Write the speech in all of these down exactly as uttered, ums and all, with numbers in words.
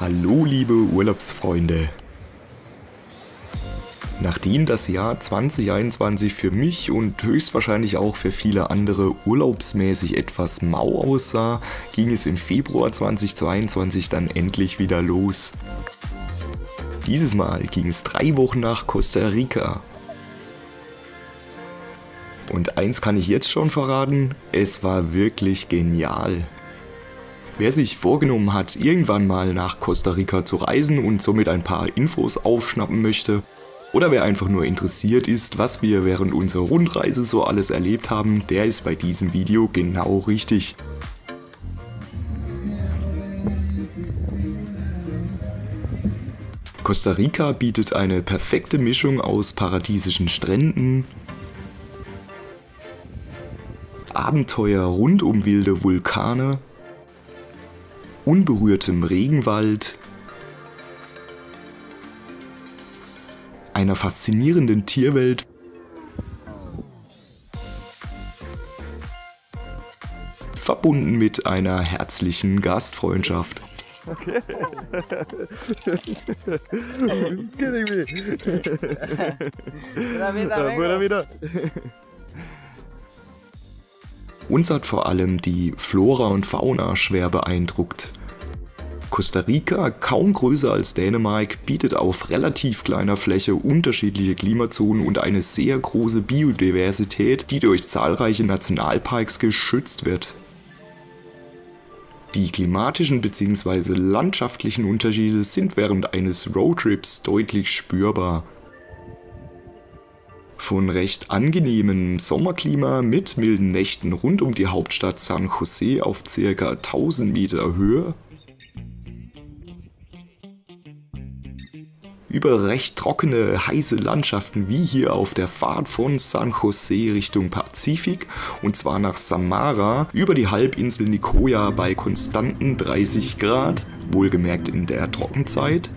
Hallo liebe Urlaubsfreunde! Nachdem das Jahr zwanzig einundzwanzig für mich und höchstwahrscheinlich auch für viele andere urlaubsmäßig etwas mau aussah, ging es im Februar zweitausendzweiundzwanzig dann endlich wieder los. Dieses Mal ging es drei Wochen nach Costa Rica. Und eins kann ich jetzt schon verraten, es war wirklich genial. Wer sich vorgenommen hat, irgendwann mal nach Costa Rica zu reisen und somit ein paar Infos aufschnappen möchte, oder wer einfach nur interessiert ist, was wir während unserer Rundreise so alles erlebt haben, der ist bei diesem Video genau richtig. Costa Rica bietet eine perfekte Mischung aus paradiesischen Stränden, Abenteuer rund um wilde Vulkane, unberührtem Regenwald, einer faszinierenden Tierwelt verbunden mit einer herzlichen Gastfreundschaft. Okay. Uns hat vor allem die Flora und Fauna schwer beeindruckt. Costa Rica, kaum größer als Dänemark, bietet auf relativ kleiner Fläche unterschiedliche Klimazonen und eine sehr große Biodiversität, die durch zahlreiche Nationalparks geschützt wird. Die klimatischen bzw. landschaftlichen Unterschiede sind während eines Roadtrips deutlich spürbar. Von recht angenehmem Sommerklima mit milden Nächten rund um die Hauptstadt San Jose auf ca. tausend Meter Höhe über recht trockene, heiße Landschaften wie hier auf der Fahrt von San Jose Richtung Pazifik und zwar nach Samara über die Halbinsel Nicoya bei konstanten dreißig Grad, wohlgemerkt in der Trockenzeit.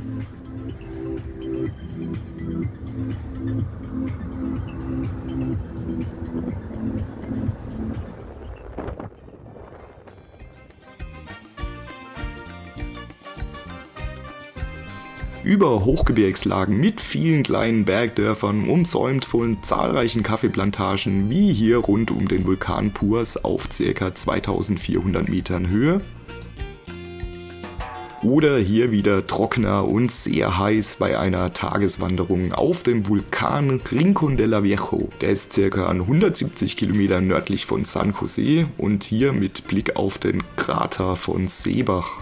Über Hochgebirgslagen mit vielen kleinen Bergdörfern, umsäumt von zahlreichen Kaffeeplantagen wie hier rund um den Vulkan Puas auf ca. zweitausendvierhundert Metern Höhe. Oder hier wieder trockener und sehr heiß bei einer Tageswanderung auf dem Vulkan Rincón de la Viejo. Der ist ca. hundertsiebzig Kilometer nördlich von San Jose und hier mit Blick auf den Krater von Seebach.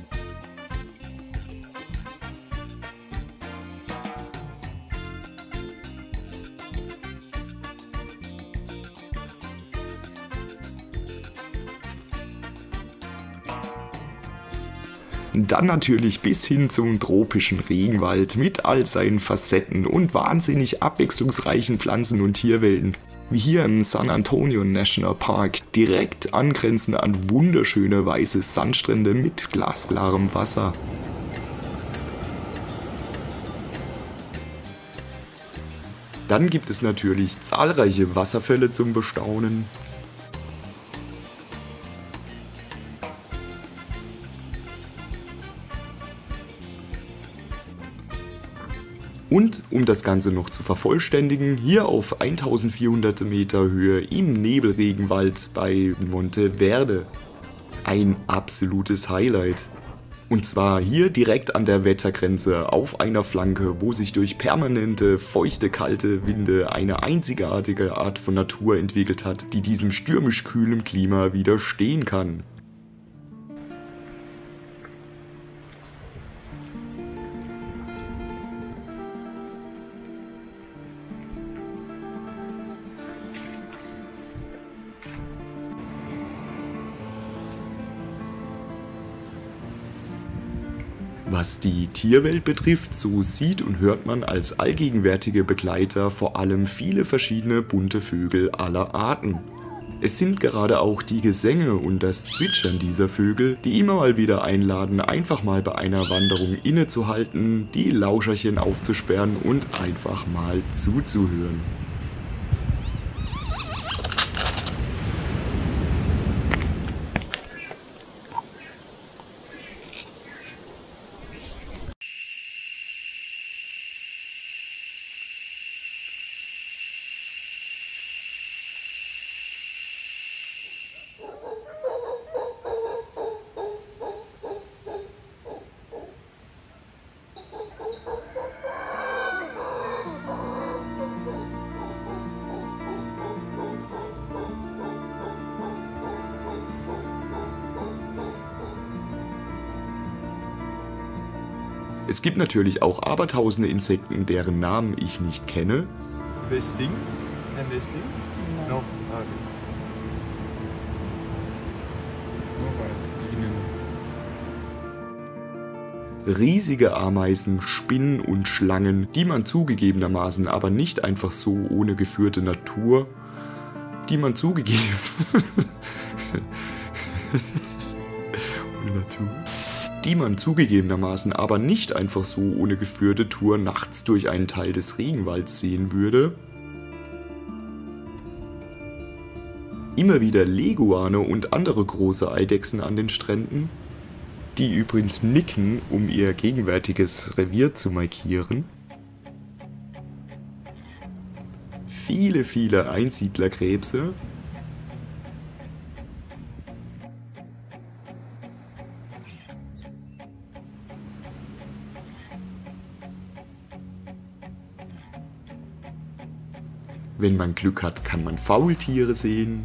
Dann natürlich bis hin zum tropischen Regenwald mit all seinen Facetten und wahnsinnig abwechslungsreichen Pflanzen- und Tierwelten. Wie hier im San Antonio National Park, direkt angrenzend an wunderschöne weiße Sandstrände mit glasklarem Wasser. Dann gibt es natürlich zahlreiche Wasserfälle zum Bestaunen. Und um das Ganze noch zu vervollständigen, hier auf eintausendvierhundert Meter Höhe im Nebelregenwald bei Monte Verde. Ein absolutes Highlight. Und zwar hier direkt an der Wettergrenze auf einer Flanke, wo sich durch permanente, feuchte, kalte Winde eine einzigartige Art von Natur entwickelt hat, die diesem stürmisch kühlen Klima widerstehen kann. Was die Tierwelt betrifft, so sieht und hört man als allgegenwärtige Begleiter vor allem viele verschiedene bunte Vögel aller Arten. Es sind gerade auch die Gesänge und das Zwitschern dieser Vögel, die immer mal wieder einladen, einfach mal bei einer Wanderung innezuhalten, die Lauscherchen aufzusperren und einfach mal zuzuhören. Es gibt natürlich auch abertausende Insekten, deren Namen ich nicht kenne. Westing? Ein Westing? No. Ah, okay. Riesige Ameisen, Spinnen und Schlangen, die man zugegebenermaßen aber nicht einfach so ohne geführte Natur, die man zugegeben... ohne Natur... die man zugegebenermaßen aber nicht einfach so ohne geführte Tour nachts durch einen Teil des Regenwalds sehen würde. Immer wieder Leguane und andere große Eidechsen an den Stränden, die übrigens nicken, um ihr gegenwärtiges Revier zu markieren. Viele, viele Einsiedlerkrebse. Wenn man Glück hat, kann man Faultiere sehen.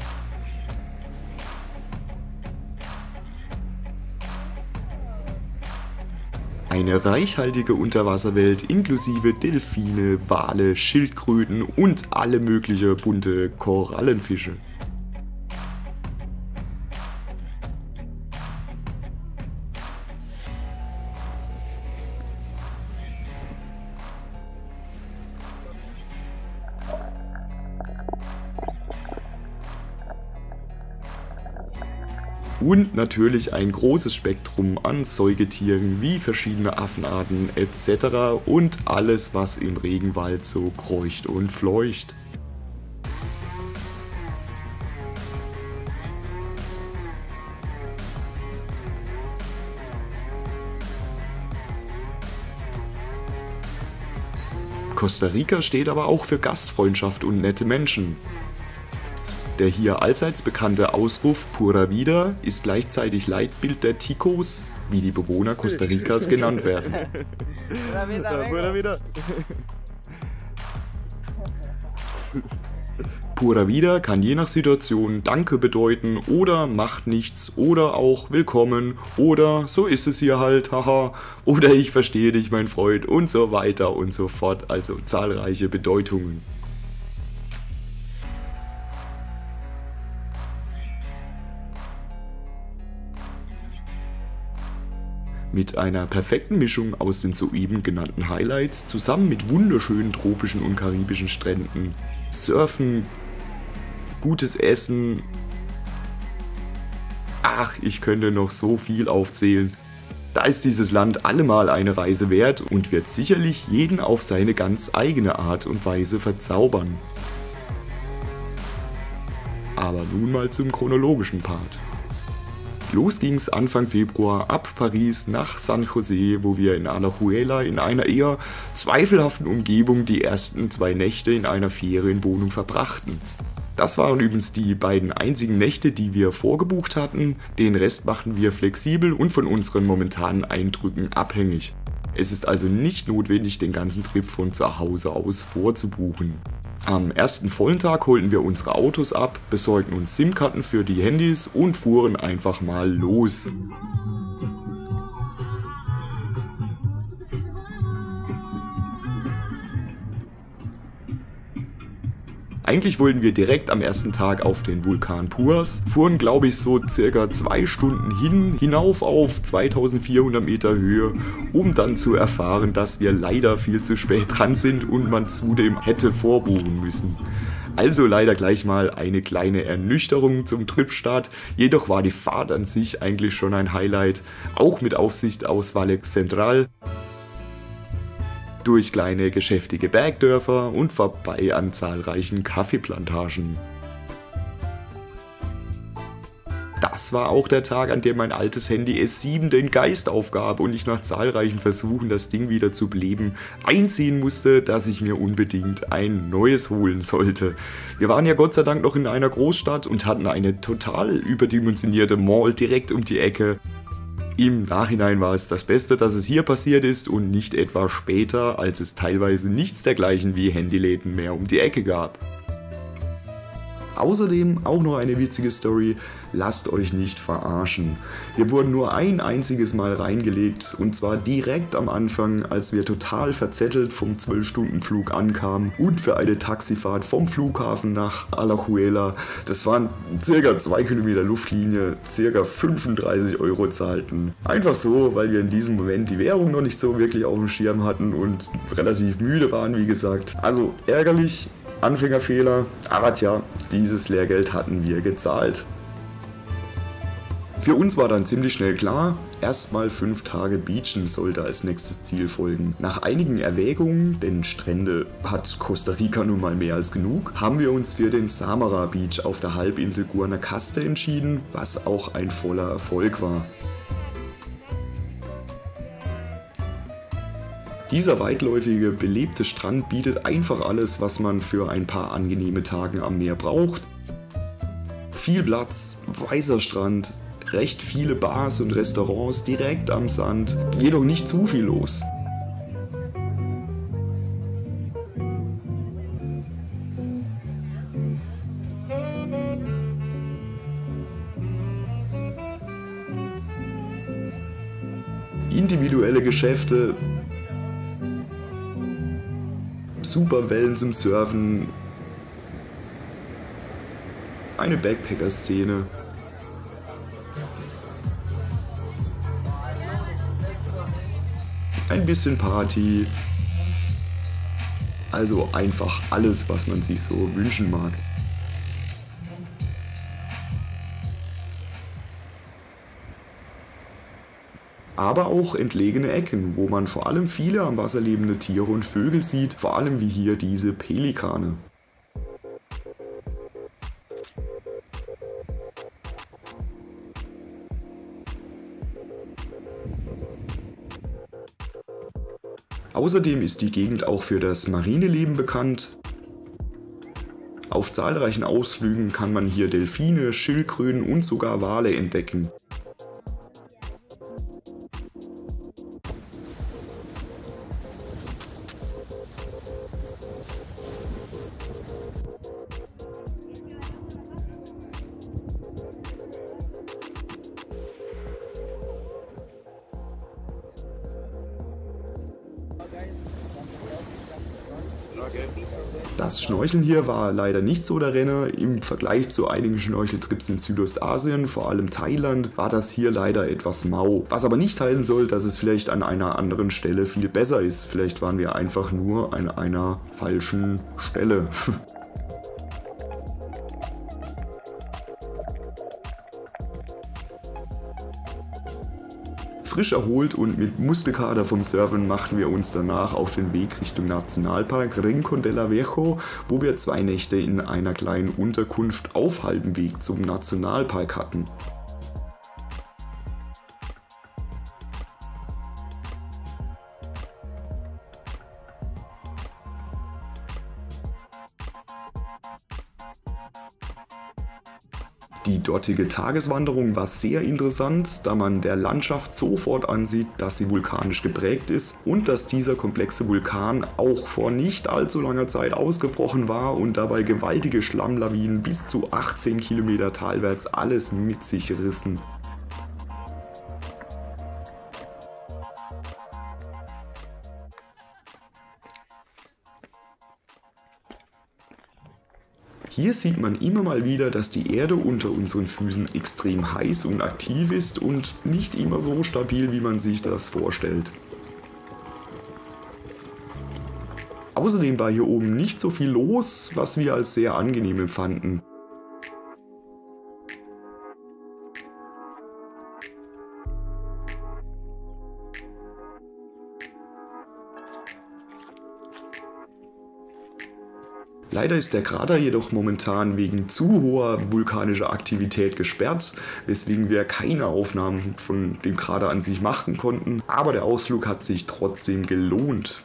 Eine reichhaltige Unterwasserwelt inklusive Delfine, Wale, Schildkröten und alle mögliche bunte Korallenfische. Und natürlich ein großes Spektrum an Säugetieren wie verschiedene Affenarten et cetera und alles, was im Regenwald so kreucht und fleucht. Costa Rica steht aber auch für Gastfreundschaft und nette Menschen. Der hier allseits bekannte Ausruf Pura Vida ist gleichzeitig Leitbild der Ticos, wie die Bewohner Costa Ricas genannt werden. Pura Vida. Pura Vida kann je nach Situation Danke bedeuten oder macht nichts oder auch Willkommen oder so ist es hier halt, haha, oder ich verstehe dich, mein Freund und so weiter und so fort, also zahlreiche Bedeutungen. Mit einer perfekten Mischung aus den soeben genannten Highlights zusammen mit wunderschönen tropischen und karibischen Stränden, Surfen, gutes Essen. Ach, ich könnte noch so viel aufzählen. Da ist dieses Land allemal eine Reise wert und wird sicherlich jeden auf seine ganz eigene Art und Weise verzaubern. Aber nun mal zum chronologischen Part. Los ging's Anfang Februar ab Paris nach San Jose, wo wir in Alajuela in einer eher zweifelhaften Umgebung die ersten zwei Nächte in einer Ferienwohnung verbrachten. Das waren übrigens die beiden einzigen Nächte, die wir vorgebucht hatten, den Rest machten wir flexibel und von unseren momentanen Eindrücken abhängig. Es ist also nicht notwendig, den ganzen Trip von zu Hause aus vorzubuchen. Am ersten vollen Tag holten wir unsere Autos ab, besorgten uns SIM-Karten für die Handys und fuhren einfach mal los. Eigentlich wollten wir direkt am ersten Tag auf den Vulkan Puas, fuhren glaube ich so circa zwei Stunden hin, hinauf auf zweitausendvierhundert Meter Höhe, um dann zu erfahren, dass wir leider viel zu spät dran sind und man zudem hätte vorbuchen müssen. Also leider gleich mal eine kleine Ernüchterung zum Tripstart, jedoch war die Fahrt an sich eigentlich schon ein Highlight, auch mit Aufsicht aus Valle Central. Durch kleine geschäftige Bergdörfer und vorbei an zahlreichen Kaffeeplantagen. Das war auch der Tag, an dem mein altes Handy S sieben den Geist aufgab und ich nach zahlreichen Versuchen, das Ding wieder zu beleben, einsehen musste, dass ich mir unbedingt ein neues holen sollte. Wir waren ja Gott sei Dank noch in einer Großstadt und hatten eine total überdimensionierte Mall direkt um die Ecke. Im Nachhinein war es das Beste, dass es hier passiert ist und nicht etwa später, als es teilweise nichts dergleichen wie Handyläden mehr um die Ecke gab. Außerdem auch noch eine witzige Story, lasst euch nicht verarschen. Wir wurden nur ein einziges Mal reingelegt und zwar direkt am Anfang, als wir total verzettelt vom zwölf Stunden Flug ankamen und für eine Taxifahrt vom Flughafen nach Alajuela, das waren circa zwei Kilometer Luftlinie, circa fünfunddreißig Euro zahlten. Einfach so, weil wir in diesem Moment die Währung noch nicht so wirklich auf dem Schirm hatten und relativ müde waren, wie gesagt. Also ärgerlich. Anfängerfehler, aber tja, dieses Lehrgeld hatten wir gezahlt. Für uns war dann ziemlich schnell klar, erstmal fünf Tage Beachen sollte als nächstes Ziel folgen. Nach einigen Erwägungen, denn Strände hat Costa Rica nun mal mehr als genug, haben wir uns für den Samara Beach auf der Halbinsel Guanacaste entschieden, was auch ein voller Erfolg war. Dieser weitläufige, belebte Strand bietet einfach alles, was man für ein paar angenehme Tage am Meer braucht. Viel Platz, weißer Strand, recht viele Bars und Restaurants direkt am Sand, jedoch nicht zu viel los. Individuelle Geschäfte, super Wellen zum Surfen, eine Backpacker-Szene. Ein bisschen Party. Also einfach alles, was man sich so wünschen mag. Aber auch entlegene Ecken, wo man vor allem viele am Wasser lebende Tiere und Vögel sieht, vor allem wie hier diese Pelikane. Außerdem ist die Gegend auch für das Marineleben bekannt. Auf zahlreichen Ausflügen kann man hier Delfine, Schildkröten und sogar Wale entdecken. Das Schnorcheln hier war leider nicht so der Renner. Im Vergleich zu einigen Schnorcheltrips in Südostasien, vor allem Thailand, war das hier leider etwas mau. Was aber nicht heißen soll, dass es vielleicht an einer anderen Stelle viel besser ist. Vielleicht waren wir einfach nur an einer falschen Stelle. Frisch erholt und mit Muskelkater vom Surfen machten wir uns danach auf den Weg Richtung Nationalpark Rincón del Averno, wo wir zwei Nächte in einer kleinen Unterkunft auf halbem Weg zum Nationalpark hatten. Die dortige Tageswanderung war sehr interessant, da man der Landschaft sofort ansieht, dass sie vulkanisch geprägt ist und dass dieser komplexe Vulkan auch vor nicht allzu langer Zeit ausgebrochen war und dabei gewaltige Schlammlawinen bis zu achtzehn Kilometer talwärts alles mit sich rissen. Hier sieht man immer mal wieder, dass die Erde unter unseren Füßen extrem heiß und aktiv ist und nicht immer so stabil, wie man sich das vorstellt. Außerdem war hier oben nicht so viel los, was wir als sehr angenehm empfanden. Leider ist der Krater jedoch momentan wegen zu hoher vulkanischer Aktivität gesperrt, weswegen wir keine Aufnahmen von dem Krater an sich machen konnten, aber der Ausflug hat sich trotzdem gelohnt.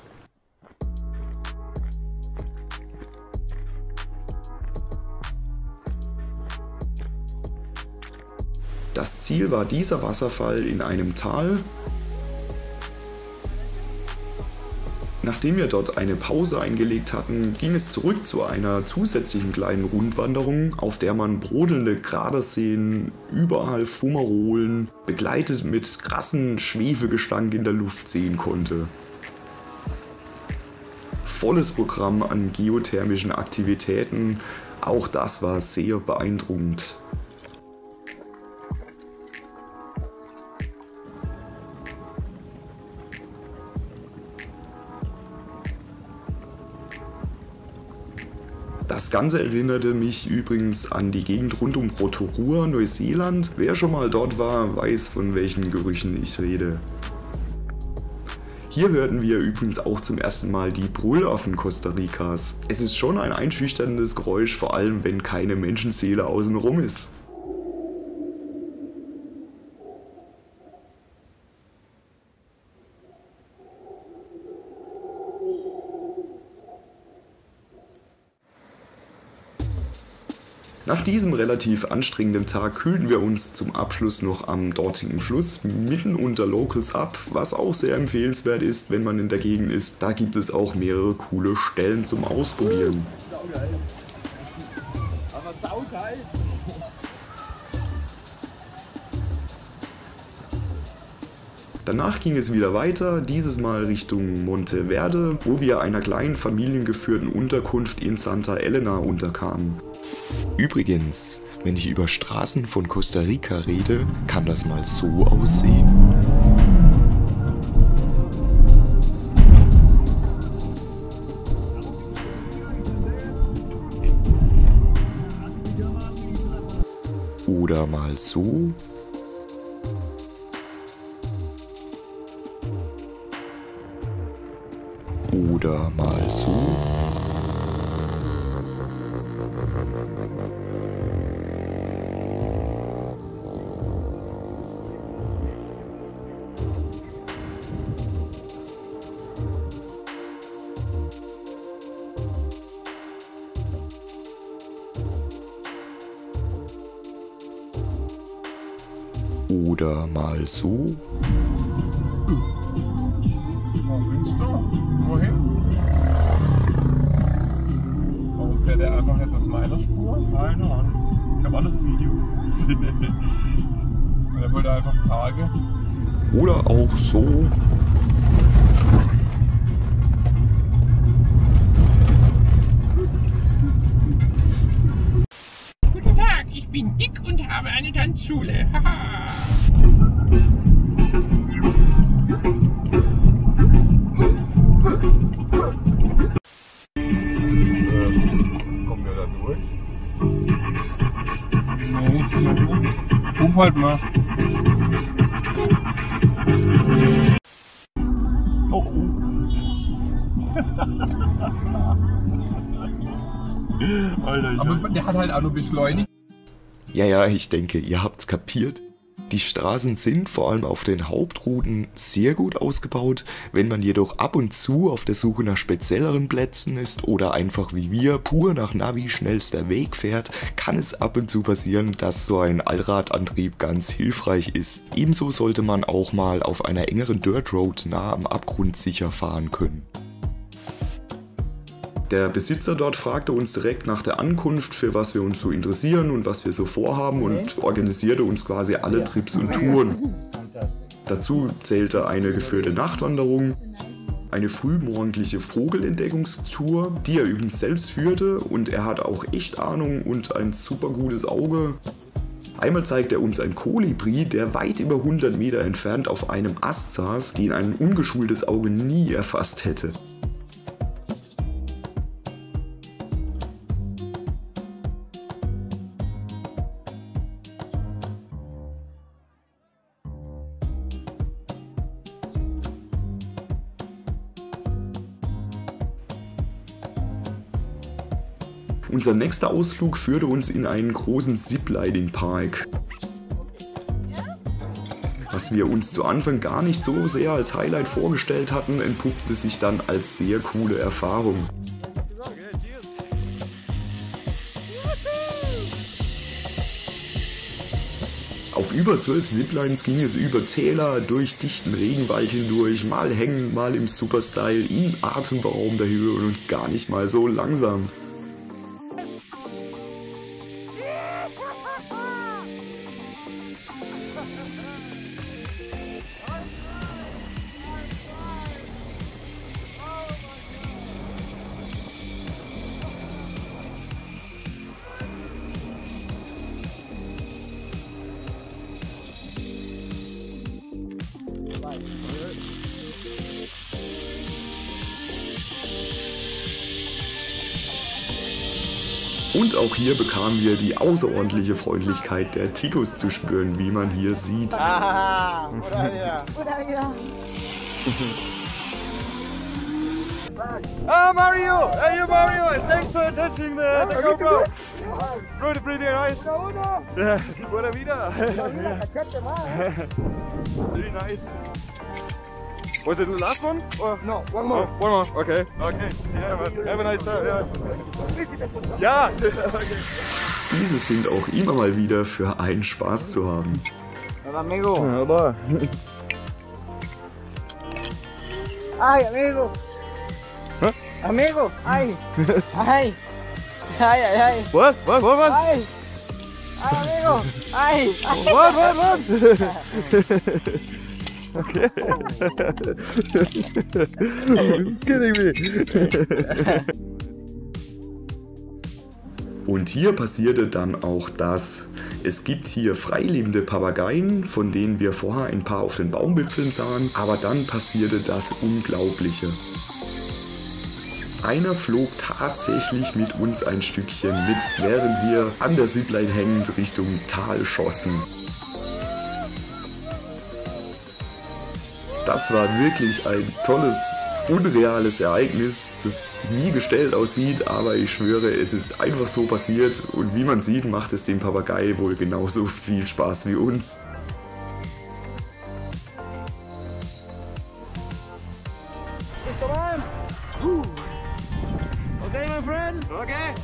Das Ziel war dieser Wasserfall in einem Tal. Nachdem wir dort eine Pause eingelegt hatten, ging es zurück zu einer zusätzlichen kleinen Rundwanderung, auf der man brodelnde Kraterseen, überall Fumarolen, begleitet mit krassen Schwefelgestank in der Luft sehen konnte. Volles Programm an geothermischen Aktivitäten, auch das war sehr beeindruckend. Das Ganze erinnerte mich übrigens an die Gegend rund um Rotorua, Neuseeland. Wer schon mal dort war, weiß, von welchen Gerüchen ich rede. Hier hörten wir übrigens auch zum ersten Mal die Brüllaffen Costa Ricas. Es ist schon ein einschüchterndes Geräusch, vor allem wenn keine Menschenseele außenrum ist. Nach diesem relativ anstrengenden Tag kühlten wir uns zum Abschluss noch am dortigen Fluss mitten unter Locals ab, was auch sehr empfehlenswert ist, wenn man in der Gegend ist. Da gibt es auch mehrere coole Stellen zum Ausprobieren. Saugeil. Aber saugeil. Danach ging es wieder weiter, dieses Mal Richtung Monte Verde, wo wir einer kleinen familiengeführten Unterkunft in Santa Elena unterkamen. Übrigens, wenn ich über Straßen von Costa Rica rede, kann das mal so aussehen. Oder mal so. Oder mal so. Oder mal so. Was willst du? Wohin? Warum fährt er einfach jetzt auf meiner Spur? Keine Ahnung. Ich habe alles auf Video. Er wollte einfach parken. Oder auch so. Guten Tag, ich bin dick und habe eine Tanzschule. Haha. Kommen wir da durch? Nee, ruf halt mal. Oh, oh. Alter, ich Aber der hat halt auch nur beschleunigt. Ja, ja, ich denke, ihr habt's kapiert. Die Straßen sind vor allem auf den Hauptrouten sehr gut ausgebaut. Wenn man jedoch ab und zu auf der Suche nach spezielleren Plätzen ist oder einfach wie wir pur nach Navi schnellster Weg fährt, kann es ab und zu passieren, dass so ein Allradantrieb ganz hilfreich ist. Ebenso sollte man auch mal auf einer engeren Dirt Road nah am Abgrund sicher fahren können. Der Besitzer dort fragte uns direkt nach der Ankunft, für was wir uns so interessieren und was wir so vorhaben, und organisierte uns quasi alle Trips und Touren. Dazu zählte eine geführte Nachtwanderung, eine frühmorgendliche Vogelentdeckungstour, die er übrigens selbst führte, und er hat auch echt Ahnung und ein super gutes Auge. Einmal zeigt er uns ein Kolibri, der weit über hundert Meter entfernt auf einem Ast saß, den ein ungeschultes Auge nie erfasst hätte. Unser nächster Ausflug führte uns in einen großen Ziplining-Park. Was wir uns zu Anfang gar nicht so sehr als Highlight vorgestellt hatten, entpuppte sich dann als sehr coole Erfahrung. Auf über zwölf Ziplines ging es über Täler, durch dichten Regenwald hindurch, mal hängend, mal im Superstyle, in atemberaubender Höhe und gar nicht mal so langsam. Und auch hier bekamen wir die außerordentliche Freundlichkeit der Ticos zu spüren, wie man hier sieht. Ah, oder hier. Oder hier. Ah, Mario! Hey, you Mario! Thanks for touching the, the GoPro! Pretty, pretty nice! Yeah, buena vida! Really nice! Was it the last one? Or? No, one more. Oh, one more, okay. Okay, yeah, but have a nice time. Yeah. Ja! Okay. Diese sind auch immer mal wieder für einen Spaß zu haben. Hola, amigo! Hola! Ay, amigo! Huh? Amigo! Ay! Ay! Ay, ay, ay! What? What? What? What? Ay! Ay, amigo! Ay! What? What? What? Okay. Kidding me. Und hier passierte dann auch das. Es gibt hier freilebende Papageien, von denen wir vorher ein paar auf den Baumwipfeln sahen, aber dann passierte das Unglaubliche. Einer flog tatsächlich mit uns ein Stückchen mit, während wir an der Zipline hängend Richtung Tal schossen. Das war wirklich ein tolles, unreales Ereignis, das nie gestellt aussieht, aber ich schwöre, es ist einfach so passiert und wie man sieht, macht es dem Papagei wohl genauso viel Spaß wie uns. Okay, my friend? Okay.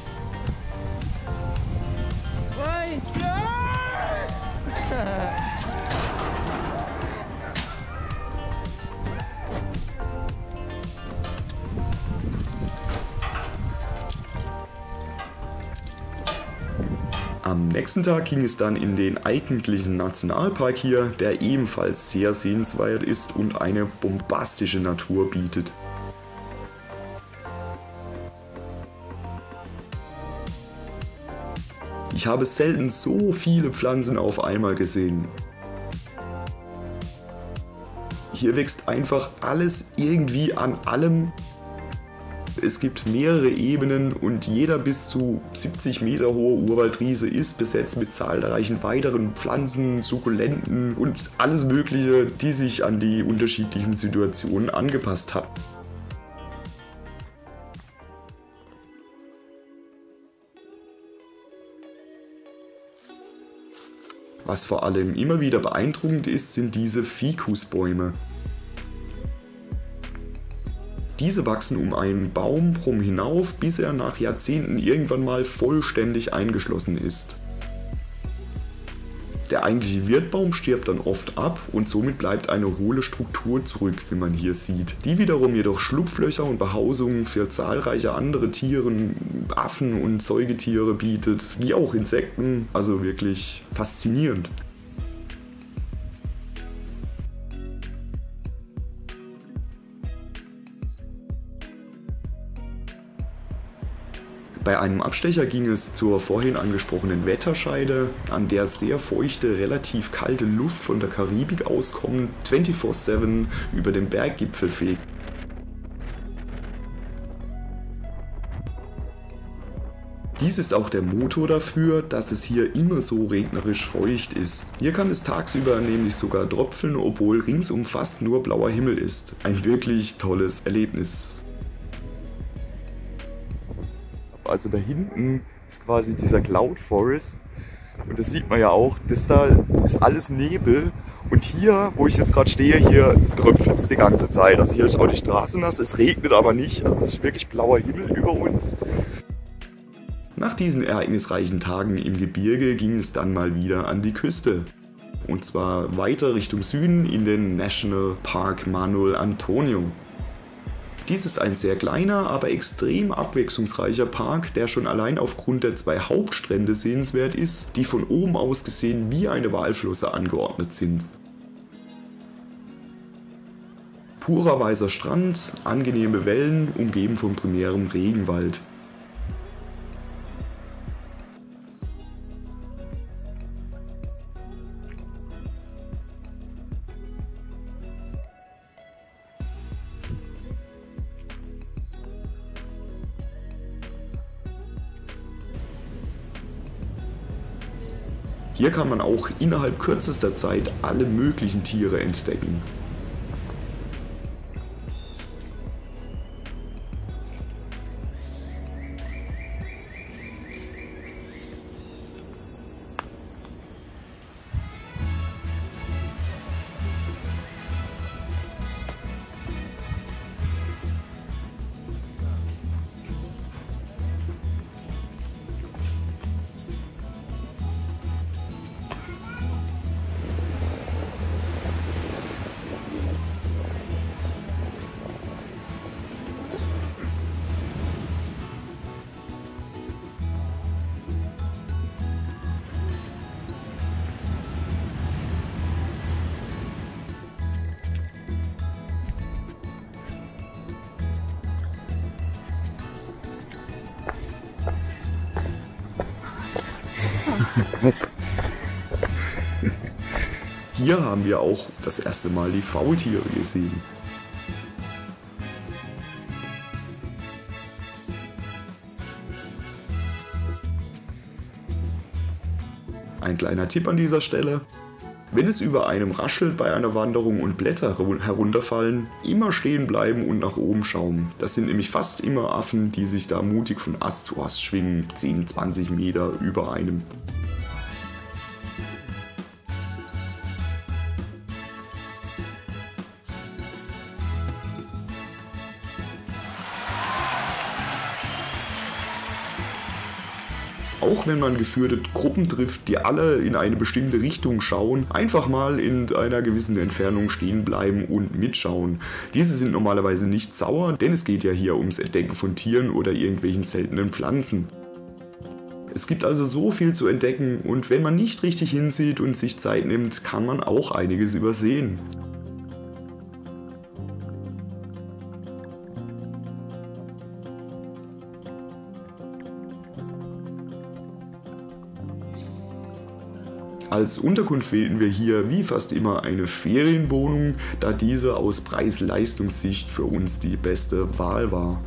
Bye. Am nächsten Tag ging es dann in den eigentlichen Nationalpark hier, der ebenfalls sehr sehenswert ist und eine bombastische Natur bietet. Ich habe selten so viele Pflanzen auf einmal gesehen. Hier wächst einfach alles irgendwie an allem. Es gibt mehrere Ebenen und jeder bis zu siebzig Meter hohe Urwaldriese ist besetzt mit zahlreichen weiteren Pflanzen, Sukkulenten und alles Mögliche, die sich an die unterschiedlichen Situationen angepasst hat. Was vor allem immer wieder beeindruckend ist, sind diese Ficusbäume. Diese wachsen um einen Baum rum hinauf, bis er nach Jahrzehnten irgendwann mal vollständig eingeschlossen ist. Der eigentliche Wirtbaum stirbt dann oft ab und somit bleibt eine hohle Struktur zurück, wie man hier sieht. Die wiederum jedoch Schlupflöcher und Behausungen für zahlreiche andere Tiere, Affen und Säugetiere bietet, wie auch Insekten, also wirklich faszinierend. Bei einem Abstecher ging es zur vorhin angesprochenen Wetterscheide, an der sehr feuchte, relativ kalte Luft von der Karibik auskommend vierundzwanzig sieben über den Berggipfel fegt. Dies ist auch der Motor dafür, dass es hier immer so regnerisch feucht ist. Hier kann es tagsüber nämlich sogar tropfen, obwohl ringsum fast nur blauer Himmel ist. Ein wirklich tolles Erlebnis. Also da hinten ist quasi dieser Cloud Forest und das sieht man ja auch, das da ist alles Nebel und hier, wo ich jetzt gerade stehe, hier tröpfelt es die ganze Zeit. Also hier ist auch die Straße nass, es regnet aber nicht, also es ist wirklich blauer Himmel über uns. Nach diesen ereignisreichen Tagen im Gebirge ging es dann mal wieder an die Küste. Und zwar weiter Richtung Süden in den National Park Manuel Antonio. Dies ist ein sehr kleiner, aber extrem abwechslungsreicher Park, der schon allein aufgrund der zwei Hauptstrände sehenswert ist, die von oben aus gesehen wie eine Walflosse angeordnet sind. Purer weißer Strand, angenehme Wellen, umgeben von primärem Regenwald. Hier kann man auch innerhalb kürzester Zeit alle möglichen Tiere entdecken. Hier haben wir auch das erste Mal die Faultiere gesehen. Ein kleiner Tipp an dieser Stelle: Wenn es über einem raschelt bei einer Wanderung und Blätter herunterfallen, immer stehen bleiben und nach oben schauen. Das sind nämlich fast immer Affen, die sich da mutig von Ast zu Ast schwingen, zehn, zwanzig Meter über einem. Auch wenn man geführte Gruppen trifft, die alle in eine bestimmte Richtung schauen, einfach mal in einer gewissen Entfernung stehen bleiben und mitschauen. Diese sind normalerweise nicht sauer, denn es geht ja hier ums Entdecken von Tieren oder irgendwelchen seltenen Pflanzen. Es gibt also so viel zu entdecken, und wenn man nicht richtig hinsieht und sich Zeit nimmt, kann man auch einiges übersehen. Als Unterkunft wählten wir hier wie fast immer eine Ferienwohnung, da diese aus Preis-Leistungssicht für uns die beste Wahl war.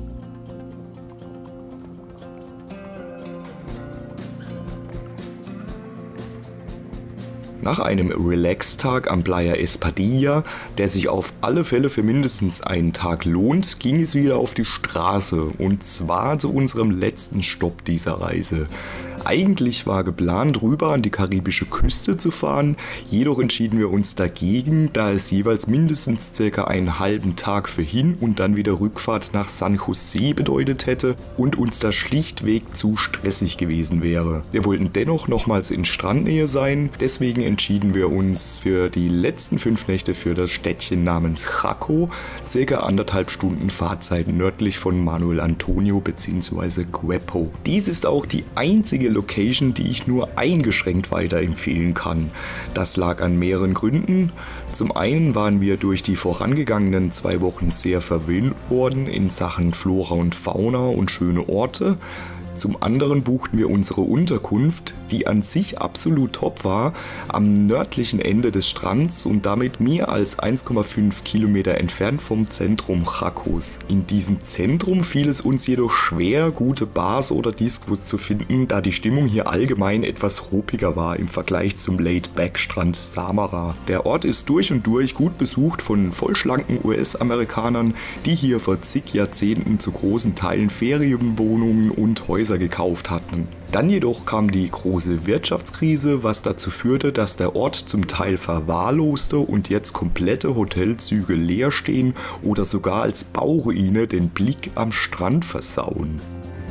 Nach einem Relax-Tag am Playa Espadilla, der sich auf alle Fälle für mindestens einen Tag lohnt, ging es wieder auf die Straße, und zwar zu unserem letzten Stopp dieser Reise. Eigentlich war geplant, rüber an die karibische Küste zu fahren, jedoch entschieden wir uns dagegen, da es jeweils mindestens circa einen halben Tag für Hin- und dann wieder Rückfahrt nach San Jose bedeutet hätte und uns das schlichtweg zu stressig gewesen wäre. Wir wollten dennoch nochmals in Strandnähe sein, deswegen entschieden wir uns für die letzten fünf Nächte für das Städtchen namens Jaco, circa anderthalb Stunden Fahrzeit nördlich von Manuel Antonio bzw. Quepo. Dies ist auch die einzige Location, die ich nur eingeschränkt weiterempfehlen kann. Das lag an mehreren Gründen. Zum einen waren wir durch die vorangegangenen zwei Wochen sehr verwöhnt worden in Sachen Flora und Fauna und schöne Orte. Zum anderen buchten wir unsere Unterkunft, die an sich absolut top war, am nördlichen Ende des Strands und damit mehr als eins Komma fünf Kilometer entfernt vom Zentrum Jacos. In diesem Zentrum fiel es uns jedoch schwer, gute Bars oder Discos zu finden, da die Stimmung hier allgemein etwas ruppiger war im Vergleich zum Laid-Back-Strand Samara. Der Ort ist durch und durch gut besucht von vollschlanken U S-Amerikanern, die hier vor zig Jahrzehnten zu großen Teilen Ferienwohnungen und Häuser gekauft hatten. Dann jedoch kam die große Wirtschaftskrise, was dazu führte, dass der Ort zum Teil verwahrloste und jetzt komplette Hotelzüge leer stehen oder sogar als Bauruine den Blick am Strand versauen.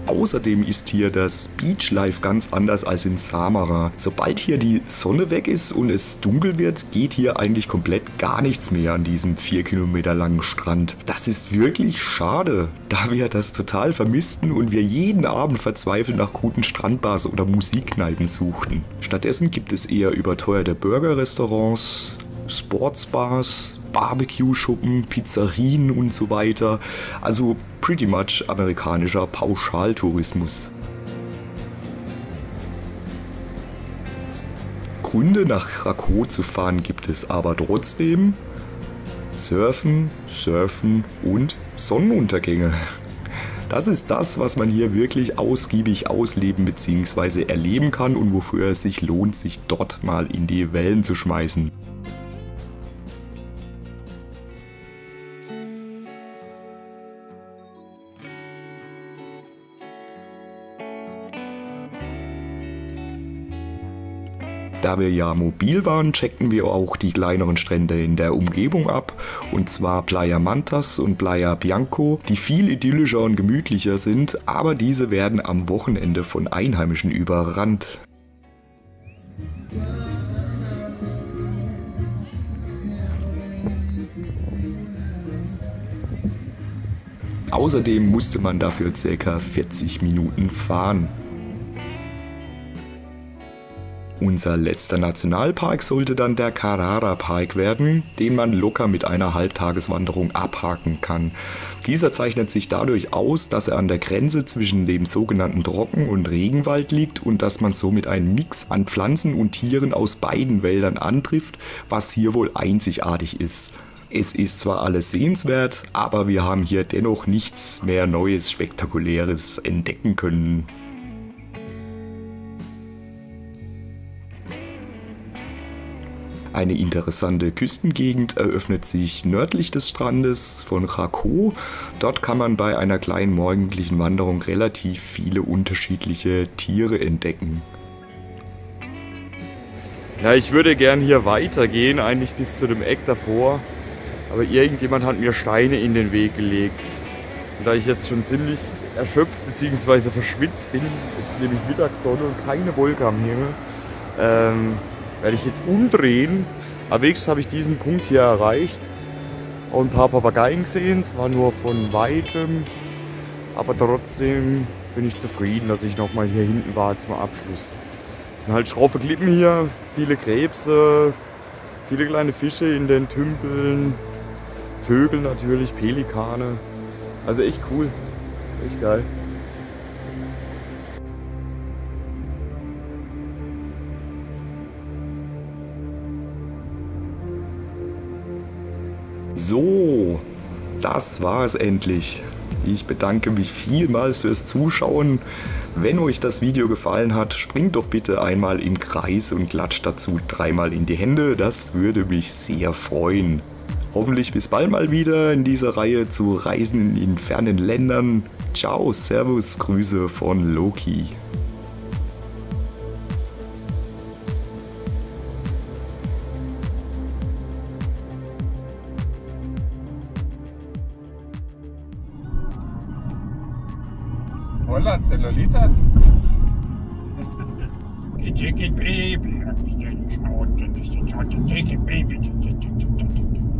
Außerdem ist hier das Beachlife ganz anders als in Samara. Sobald hier die Sonne weg ist und es dunkel wird, geht hier eigentlich komplett gar nichts mehr an diesem vier Kilometer langen Strand. Das ist wirklich schade, da wir das total vermissten und wir jeden Abend verzweifelt nach guten Strandbars oder Musikkneipen suchten. Stattdessen gibt es eher überteuerte Burgerrestaurants, Sportsbars, Barbecue-Schuppen, Pizzerien und so weiter. Also pretty much amerikanischer Pauschaltourismus. Gründe nach Krakow zu fahren gibt es aber trotzdem. Surfen, Surfen und Sonnenuntergänge. Das ist das, was man hier wirklich ausgiebig ausleben bzw. erleben kann und wofür es sich lohnt, sich dort mal in die Wellen zu schmeißen. Da wir ja mobil waren, checkten wir auch die kleineren Strände in der Umgebung ab, und zwar Playa Mantas und Playa Bianco, die viel idyllischer und gemütlicher sind, aber diese werden am Wochenende von Einheimischen überrannt. Außerdem musste man dafür ca. vierzig Minuten fahren. Unser letzter Nationalpark sollte dann der Carrara Park werden, den man locker mit einer Halbtageswanderung abhaken kann. Dieser zeichnet sich dadurch aus, dass er an der Grenze zwischen dem sogenannten Trocken- und Regenwald liegt und dass man somit einen Mix an Pflanzen und Tieren aus beiden Wäldern antrifft, was hier wohl einzigartig ist. Es ist zwar alles sehenswert, aber wir haben hier dennoch nichts mehr Neues, Spektakuläres entdecken können. Eine interessante Küstengegend eröffnet sich nördlich des Strandes von Krakow. Dort kann man bei einer kleinen morgendlichen Wanderung relativ viele unterschiedliche Tiere entdecken. Ja, ich würde gern hier weitergehen, eigentlich bis zu dem Eck davor. Aber irgendjemand hat mir Steine in den Weg gelegt. Und da ich jetzt schon ziemlich erschöpft bzw. verschwitzt bin, ist nämlich Mittagssonne und keine Wolke am Himmel, ähm, werde ich jetzt umdrehen. Aber wenigstens habe ich diesen Punkt hier erreicht. Auch ein paar Papageien gesehen, zwar nur von weitem, aber trotzdem bin ich zufrieden, dass ich nochmal hier hinten war zum Abschluss. Es sind halt schroffe Klippen hier, viele Krebse, viele kleine Fische in den Tümpeln, Vögel natürlich, Pelikane. Also echt cool, echt geil. So, das war es endlich. Ich bedanke mich vielmals fürs Zuschauen. Wenn euch das Video gefallen hat, springt doch bitte einmal im Kreis und klatscht dazu dreimal in die Hände. Das würde mich sehr freuen. Hoffentlich bis bald mal wieder in dieser Reihe zu Reisen in fernen Ländern. Ciao, Servus, Grüße von Loki. Hola, Cellulitas. Take it, baby. Take it, baby.